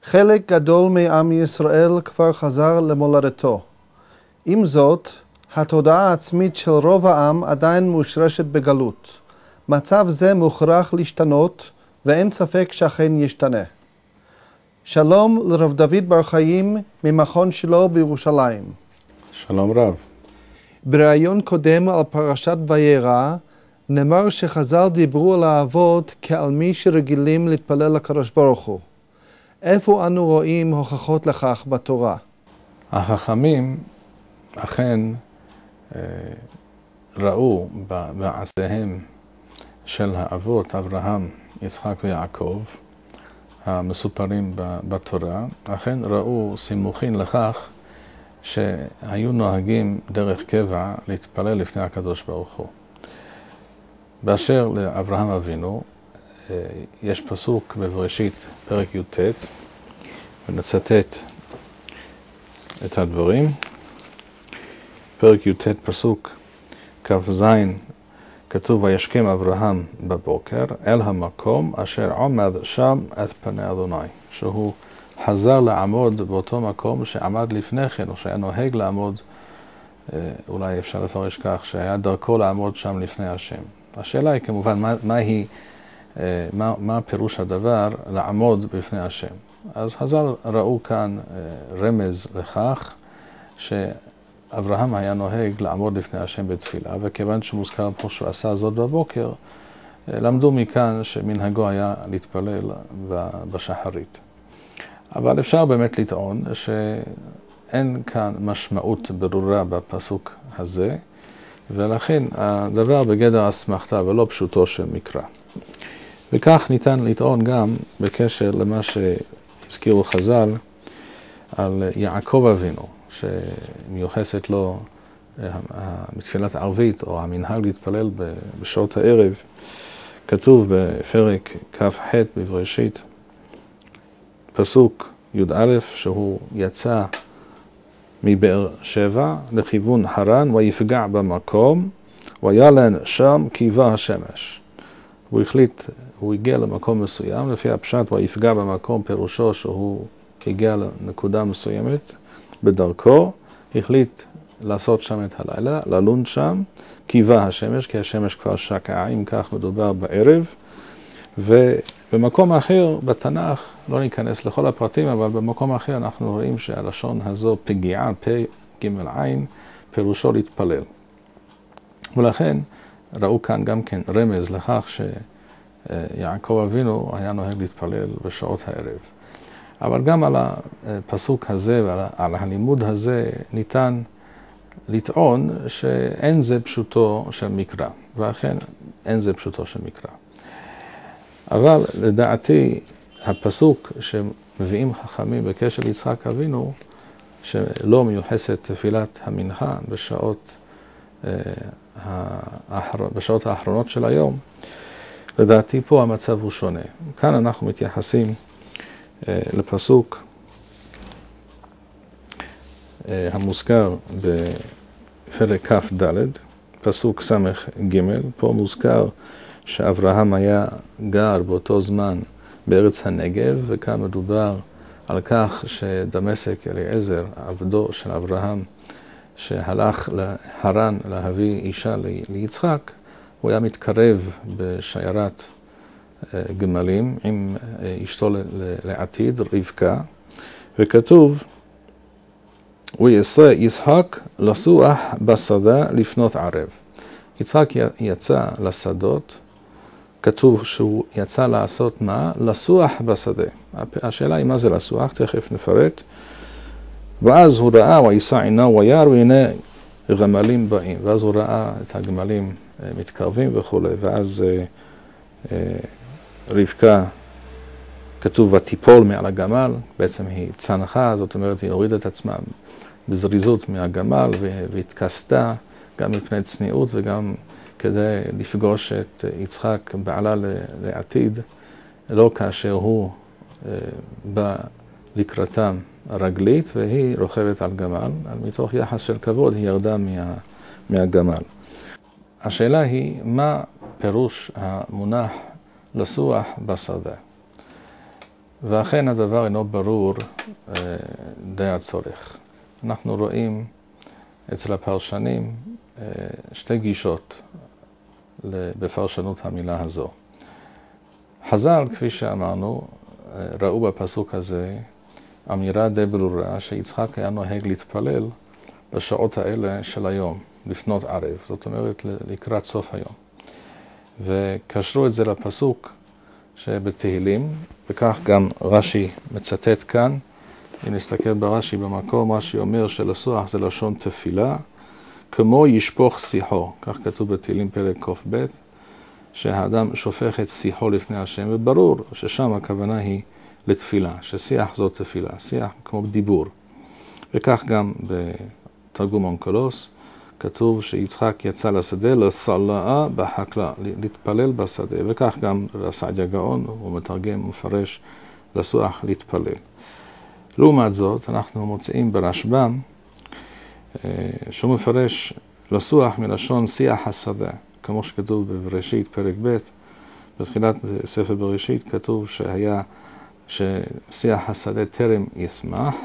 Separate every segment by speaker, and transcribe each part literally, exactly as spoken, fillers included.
Speaker 1: חלק גדול מעם ישראל כבר חזר למולדתו. עם זאת, התודעה העצמית של רוב העם עדיין מושרשת בגלות. מצב זה מוכרח להשתנות, ואין ספק שאכן ישתנה. שלום לרב דוד בר חיים ממכון שילה בירושלים.
Speaker 2: שלום רב.
Speaker 1: בראיון קודם על פרשת וירא, נאמר שחז"ל דיברו על האבות כעל מי שרגילים להתפלל לקדוש ברוך הוא. איפה אנו רואים הוכחות לכך בתורה?
Speaker 2: החכמים אכן אה, ראו במעשיהם של האבות אברהם, יצחק ויעקב, המסופרים בתורה, אכן ראו סימוכין לכך שהיו נוהגים דרך קבע להתפלל לפני הקדוש ברוך הוא. באשר לאברהם אבינו, יש פסוק בבראשית פרק י"ט, ונצטט את הדברים. פרק י"ט פסוק כ"ז, כתוב וישכם אברהם בבוקר אל המקום אשר עומד שם את פני אדוני, שהוא חזר לעמוד באותו מקום שעמד לפני כן, או שהיה נוהג לעמוד, אולי אפשר לפרש כך, שהיה דרכו לעמוד שם לפני השם. השאלה היא כמובן, מה, מה, היא, מה, מה פירוש הדבר לעמוד בפני השם? אז חז"ל ראו כאן רמז לכך שאברהם היה נוהג לעמוד לפני השם בתפילה, וכיוון שמוזכר פה שהוא עשה זאת בבוקר, למדו מכאן שמנהגו היה להתפלל בשחרית. אבל אפשר באמת לטעון שאין כאן משמעות ברורה בפסוק הזה, ולכן הדבר בגדר אסמכתה ולא פשוטו של מקרא. וכך ניתן לטעון גם בקשר למה שהזכירו חז"ל על יעקב אבינו, שמיוחסת לו מתפילת ערבית או המנהג להתפלל בשעות הערב. כתוב בפרק כ"ח בבראשית, פסוק י"א, שהוא יצא מבאר שבע לכיוון חרן ויפגע במקום וילן שם קיבה השמש. הוא החליט, הוא הגיע למקום מסוים, לפי הפשט ויפגע במקום פירושו שהוא הגיע לנקודה מסוימת בדרכו, החליט לעשות שם את הלילה, ללון שם, קיבה השמש, כי השמש כבר שקעה, אם כך מדובר בערב, ובמקום אחר בתנ"ך, לא ניכנס לכל הפרטים, אבל במקום אחר אנחנו רואים שהלשון הזו פגיעה, פ' ג' עין, פירושו להתפלל. ולכן ראו כאן גם כן רמז לכך שיעקב אבינו היה נוהג להתפלל בשעות הערב. אבל גם על הפסוק הזה ועל הלימוד הזה ניתן לטעון שאין זה פשוטו של מקרא, ואכן אין זה פשוטו של מקרא. אבל לדעתי הפסוק שמביאים חכמים בקשר ליצחק אבינו, שלא מיוחסת תפילת המנחה בשעות, בשעות האחרונות של היום, לדעתי פה המצב הוא שונה. כאן אנחנו מתייחסים לפסוק המוזכר בפרק כ"ד, פסוק סמך ג', פה מוזכר שאברהם היה גר באותו זמן בארץ הנגב, וכאן מדובר על כך שדמשק אליעזר, עבדו של אברהם, שהלך לחרן להביא אישה ליצחק, הוא היה מתקרב בשיירת גמלים עם אשתו לעתיד, רבקה, וכתוב, ויצא יצחק לסוח בשדה לפנות ערב. יצחק יצא לשדות, כתוב שהוא יצא לעשות מה? לסוח בשדה. השאלה היא מה זה לסוח, תכף נפרט. ואז הוא ראה וישא עינו וירא והנה גמלים באים. ואז הוא ראה את הגמלים מתקרבים וכו'. ואז רבקה, כתוב ותיפול מעל הגמל, בעצם היא צנחה, זאת אומרת היא הורידה את עצמה בזריזות מהגמל והתכסתה גם מפני צניעות וגם כדי לפגוש את יצחק בעלה לעתיד, לא כאשר הוא בא לקראתם רגלית והיא רוכבת על גמל, על מתוך יחס של כבוד היא ירדה מה, מהגמל. השאלה היא מה פירוש המונח לסוח בשדה. ואכן הדבר אינו ברור אה, די הצורך. אנחנו רואים אצל הפרשנים אה, שתי גישות בפרשנות המילה הזו. חז"ל, כפי שאמרנו, ראו בפסוק הזה אמירה די ברורה שיצחק היה נוהג להתפלל בשעות האלה של היום, לפנות ערב, זאת אומרת לקראת סוף היום. וקשרו את זה לפסוק שבתהילים, וכך גם רש"י מצטט כאן. אם נסתכל ברש"י במקום, רש"י אומר שלסוח זה לשון תפילה, כמו ישפוך שיחו, כך כתוב בתהילים פרק ק"ב, שהאדם שופך את שיחו לפני השם, וברור ששם הכוונה היא לתפילה, ששיח זאת תפילה, שיח כמו דיבור. וכך גם בתרגום אונקלוס, כתוב שיצחק יצא לשדה לסלעה בחקלה, להתפלל בשדה, וכך גם סעדיה גאון, הוא מתרגם ומפרש לסוח להתפלל. לעומת זאת, אנחנו מוצאים ברשב"ם, שהוא מפרש לסוח מלשון שיח השדה, כמו שכתוב בבראשית פרק ב', בתחילת ספר בראשית כתוב שהיה ששיח השדה טרם ישמח,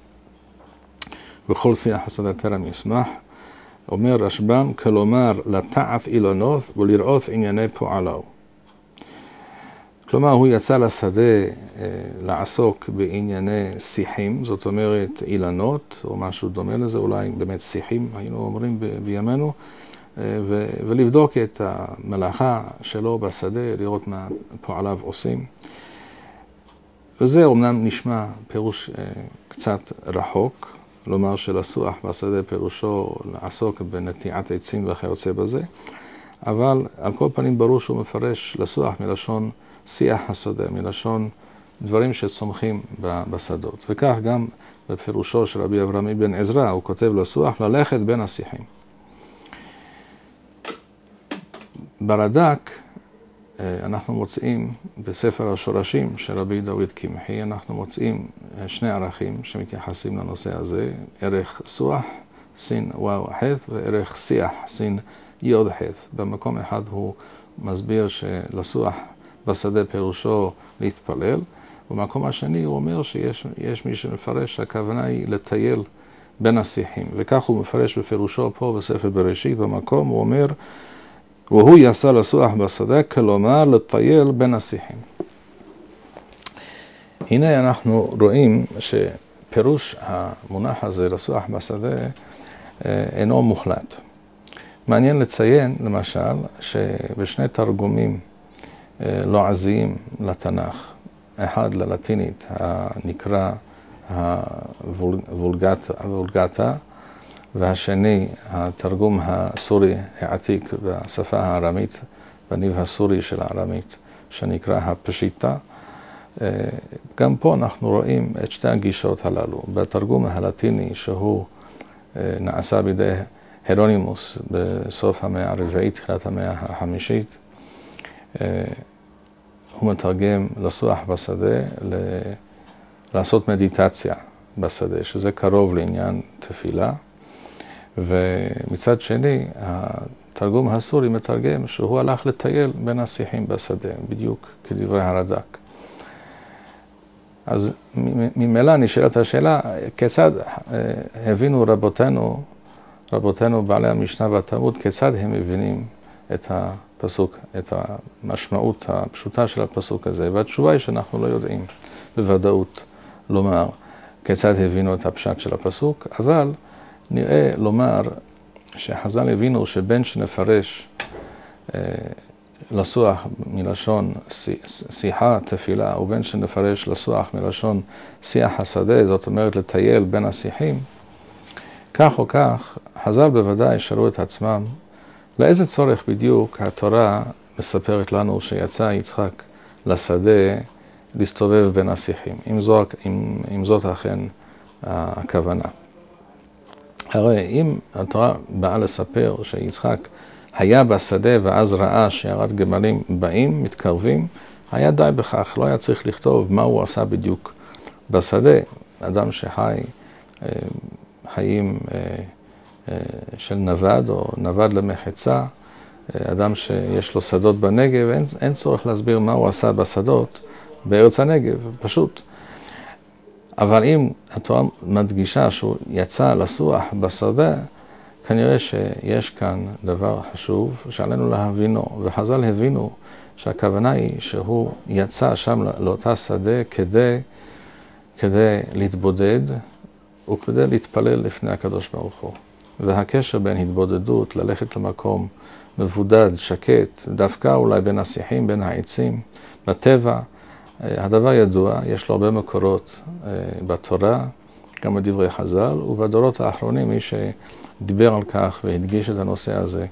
Speaker 2: וכל שיח השדה טרם ישמח, אומר רשב"ם, כלומר לטעת אילנות ולראות ענייני פועלו. כלומר, הוא יצא לשדה אה, לעסוק בענייני שיחים, זאת אומרת אילנות, או משהו דומה לזה, אולי באמת שיחים, היינו אומרים ב- בימינו, אה, ו- ולבדוק את המלאכה שלו בשדה, לראות מה פועליו עושים. וזה אומנם נשמע פירוש אה, קצת רחוק, לומר שלסוח בשדה פירושו לעסוק בנטיעת עצים וכיוצא בזה, אבל על כל פנים ברור שהוא מפרש לסוח מלשון שיח השדה, מלשון דברים שצומחים בשדות. וכך גם בפירושו של רבי אברהם אבן עזרא, הוא כותב לסוח ללכת בין השיחים. ברד"ק אנחנו מוצאים בספר השורשים של רבי דוד קמחי, אנחנו מוצאים שני ערכים שמתייחסים לנושא הזה, ערך סוח, סין וואו ח', וערך שיח, סין יוד ח'. במקום אחד הוא מסביר שלסוח בשדה פירושו להתפלל, ובמקום השני הוא אומר שיש יש מי שמפרש שהכוונה היא לטייל בין השיחים, וכך הוא מפרש בפירושו פה בספר בראשית במקום, הוא אומר, והוא יצא לסוח בשדה, כלומר לטייל בין השיחים. הנה אנחנו רואים שפירוש המונח הזה לסוח בשדה אינו מוחלט. מעניין לציין למשל שבשני תרגומים לועזיים לתנ"ך, אחד ללטינית הנקרא הוולגטה, והשני התרגום הסורי העתיק בשפה הארמית, בניב הסורי של הארמית, שנקרא הפשיטה. גם פה אנחנו רואים את שתי הגישות הללו. בתרגום הלטיני שהוא נעשה בידי הרונימוס בסוף המאה הרביעית, תחילת המאה החמישית, הוא מתרגם לסוח בשדה, לעשות מדיטציה בשדה, שזה קרוב לעניין תפילה. ומצד שני, התרגום הסורי מתרגם שהוא הלך לטייל בין השיחים בשדה, בדיוק כדברי הרד"ק. אז ממילא נשאלת השאלה, כיצד הבינו רבותינו, רבותינו בעלי המשנה והתלמוד, כיצד הם מבינים את הפסוק, את המשמעות הפשוטה של הפסוק הזה? והתשובה היא שאנחנו לא יודעים בוודאות לומר כיצד הבינו את הפשט של הפסוק, אבל נראה לומר שחז"ל הבינו שבין שנפרש אה, לסוח מלשון שיחה, תפילה, ובין שנפרש לסוח מלשון שיח השדה, זאת אומרת לטייל בין השיחים, כך או כך, חז"ל בוודאי שאלו את עצמם, לאיזה צורך בדיוק התורה מספרת לנו שיצא יצחק לשדה להסתובב בין השיחים, אם, זו, אם, אם זאת אכן הכוונה. הרי אם התורה באה לספר שיצחק היה בשדה ואז ראה שערת גמלים באים, מתקרבים, היה די בכך, לא היה צריך לכתוב מה הוא עשה בדיוק בשדה. אדם שחי חיים של נווד או נווד למחצה, אדם שיש לו שדות בנגב, אין, אין צורך להסביר מה הוא עשה בשדות, בארץ הנגב, פשוט. אבל אם התורה מדגישה שהוא יצא לסוח בשדה, כנראה שיש כאן דבר חשוב שעלינו להבינו, וחז"ל הבינו שהכוונה היא שהוא יצא שם לאותה שדה כדי, כדי להתבודד וכדי להתפלל לפני הקדוש ברוך הוא. והקשר בין התבודדות, ללכת למקום מבודד, שקט, דווקא אולי בין השיחים, בין העצים, בטבע, הדבר ידוע, יש לו הרבה מקורות בתורה, גם בדברי חז"ל, ובדורות האחרונים מי שדיבר על כך והדגיש את הנושא הזה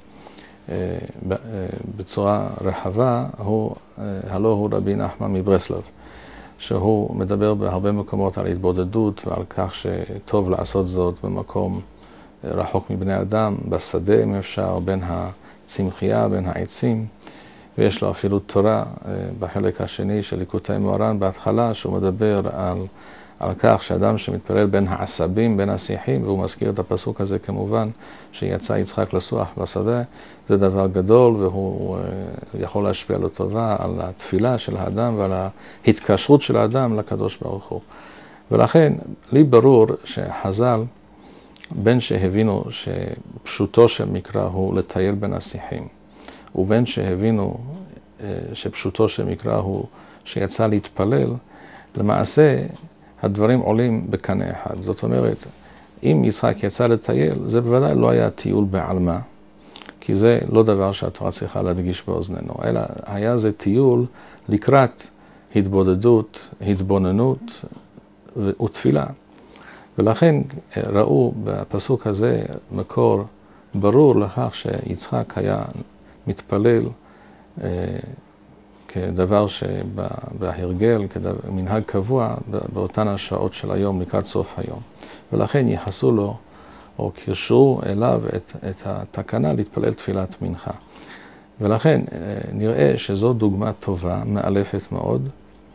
Speaker 2: בצורה רחבה, הוא, הלא הוא רבי נחמן מברסלב, שהוא מדבר בהרבה מקומות על התבודדות ועל כך שטוב לעשות זאת במקום רחוק מבני אדם, בשדה אם אפשר, בין הצמחייה, בין העצים, ויש לו אפילו תורה בחלק השני של ליקוטי מוהר"ן בהתחלה, שהוא מדבר על, על כך שאדם שמתפלל בין העשבים, בין השיחים, והוא מזכיר את הפסוק הזה כמובן, שיצא יצחק לסוח בשדה, זה דבר גדול, והוא יכול להשפיע לו טובה על התפילה של האדם ועל ההתקשרות של האדם לקדוש ברוך הוא. ולכן, לי ברור שחז"ל, בין שהבינו שפשוטו של מקרא הוא לטייל בין השיחים, ובין שהבינו שפשוטו של מקרא הוא שיצא להתפלל, למעשה הדברים עולים בקנה אחד. זאת אומרת, אם יצחק יצא לטייל, זה בוודאי לא היה טיול בעלמא, כי זה לא דבר שהתורה צריכה להדגיש באוזנינו, אלא היה זה טיול לקראת התבודדות, התבוננות ותפילה. ולכן ראו בפסוק הזה מקור ברור לכך שיצחק היה מתפלל אה, כדבר שבהרגל, כמנהג קבוע, באותן השעות של היום, לקראת סוף היום. ולכן ייחסו לו, או קירשו אליו את, את התקנה להתפלל תפילת מנחה. ולכן נראה שזו דוגמה טובה, מאלפת מאוד,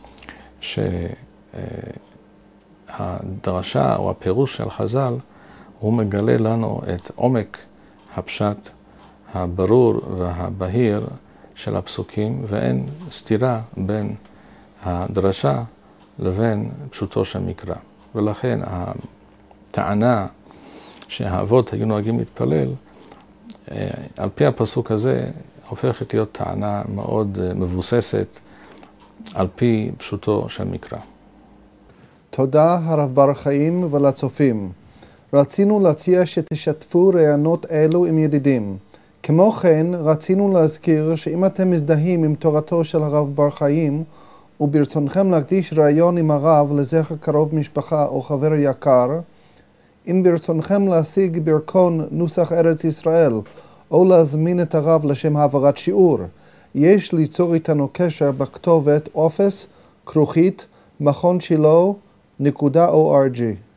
Speaker 2: שהדרשה או הפירוש של חז"ל, הוא מגלה לנו את עומק הפשט הברור והבהיר של הפסוקים, ואין סתירה בין הדרשה לבין פשוטו של מקרא. ולכן הטענה שהאבות היו נוהגים להתפלל, על פי הפסוק הזה, הופכת להיות טענה מאוד מבוססת על פי פשוטו של מקרא.
Speaker 1: תודה הרב בר חיים ולצופים. רצינו להציע שתשתפו רעיונות אלו עם ידידים. כמו כן, רצינו להזכיר שאם אתם מזדהים עם תורתו של הרב בר חיים, וברצונכם להקדיש רעיון עם הרב לזכר קרוב משפחה או חבר יקר, אם ברצונכם להשיג ברכון נוסח ארץ ישראל, או להזמין את הרב לשם העברת שיעור, יש ליצור איתנו קשר בכתובת אופס כרוכית מכון שילה נקודה או אר ג'י.